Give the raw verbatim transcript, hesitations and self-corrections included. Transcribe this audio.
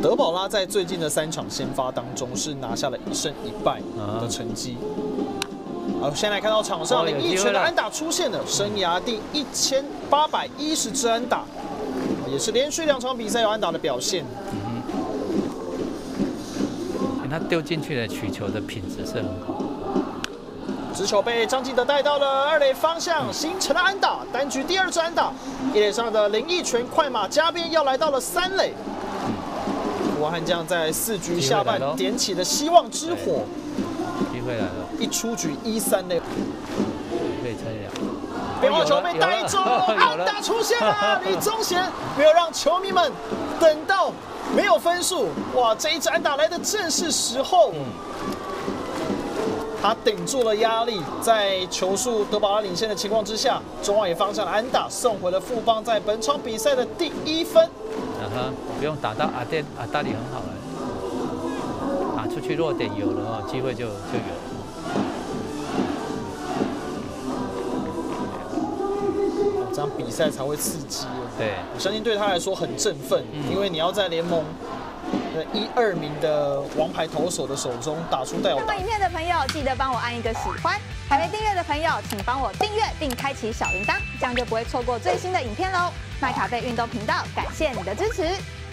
德保拉在最近的三场先发当中是拿下了一胜一败的成绩。好，现在看到场上林益全的安打出现了，生涯第一千八百一十支安打，也是连续两场比赛有安打的表现。 嗯哼，他丢进去的曲球的品质是很好。 直球被张进德带到了二垒方向，形成了安打，单局第二支安打。一垒上的林益全快马加鞭要来到了三垒。富汉将在四局下半点起了希望之火， 机会来了， 一出局一三垒， 可以猜了。 变化球被带中，安打出现了，李宗贤没有让球迷们等到没有分数，哇，这一支安打来的正是时候。嗯他顶住了压力，在球数德保拉领先的情况之下，中外野方向的安打送回了富邦在本场比赛的第一分。 啊哈，不用打到阿电阿达里很好了，打出去落点有了哦，机会就就有了。这样比赛才会刺激。 对， 我相信对他来说很振奋，嗯、因为你要在联盟一二名的王牌投手的手中打出带有。 看过影片的朋友，记得帮我按一个喜欢；还没订阅的朋友，请帮我订阅并开启小铃铛，这样就不会错过最新的影片喽。麦卡贝运动频道，感谢你的支持。